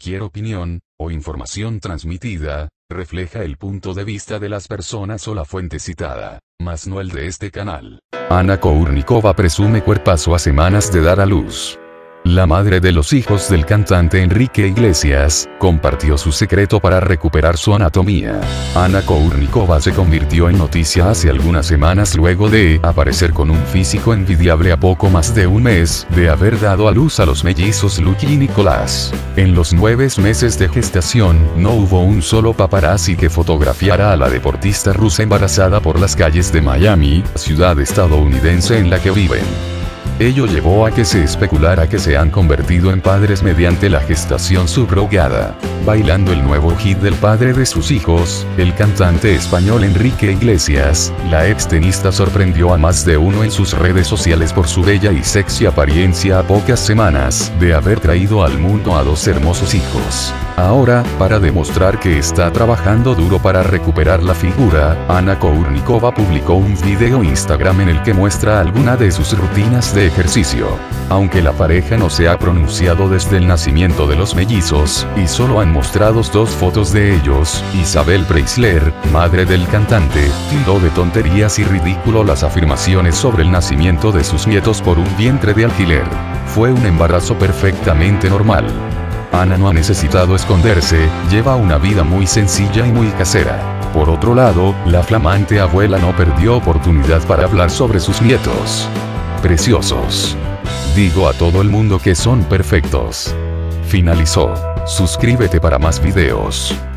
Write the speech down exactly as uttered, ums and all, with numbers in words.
Cualquier opinión, o información transmitida, refleja el punto de vista de las personas o la fuente citada, mas no el de este canal. Ana Kournikova presume cuerpazo a semanas de dar a luz. La madre de los hijos del cantante Enrique Iglesias, compartió su secreto para recuperar su anatomía. Ana Kournikova se convirtió en noticia hace algunas semanas luego de aparecer con un físico envidiable a poco más de un mes de haber dado a luz a los mellizos Lucky y Nicolás. En los nueve meses de gestación, no hubo un solo paparazzi que fotografiara a la deportista rusa embarazada por las calles de Miami, ciudad estadounidense en la que viven. Ello llevó a que se especulara que se han convertido en padres mediante la gestación subrogada. Bailando el nuevo hit del padre de sus hijos, el cantante español Enrique Iglesias, la extenista sorprendió a más de uno en sus redes sociales por su bella y sexy apariencia a pocas semanas de haber traído al mundo a dos hermosos hijos. Ahora, para demostrar que está trabajando duro para recuperar la figura, Ana Kournikova publicó un video Instagram en el que muestra alguna de sus rutinas de ejercicio. Aunque la pareja no se ha pronunciado desde el nacimiento de los mellizos, y solo han mostrado dos fotos de ellos, Isabel Preisler, madre del cantante, tildó de tonterías y ridículo las afirmaciones sobre el nacimiento de sus nietos por un vientre de alquiler. Fue un embarazo perfectamente normal. Ana no ha necesitado esconderse, lleva una vida muy sencilla y muy casera. Por otro lado, la flamante abuela no perdió oportunidad para hablar sobre sus nietos. Preciosos. Digo a todo el mundo que son perfectos. Finalizó. Suscríbete para más videos.